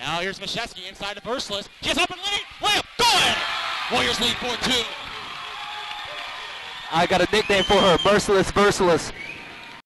Now here's Mashesky inside to Versluys. She's up and lead. Layup, good! Warriors lead 4-2. I got a nickname for her, Merciless Versluys.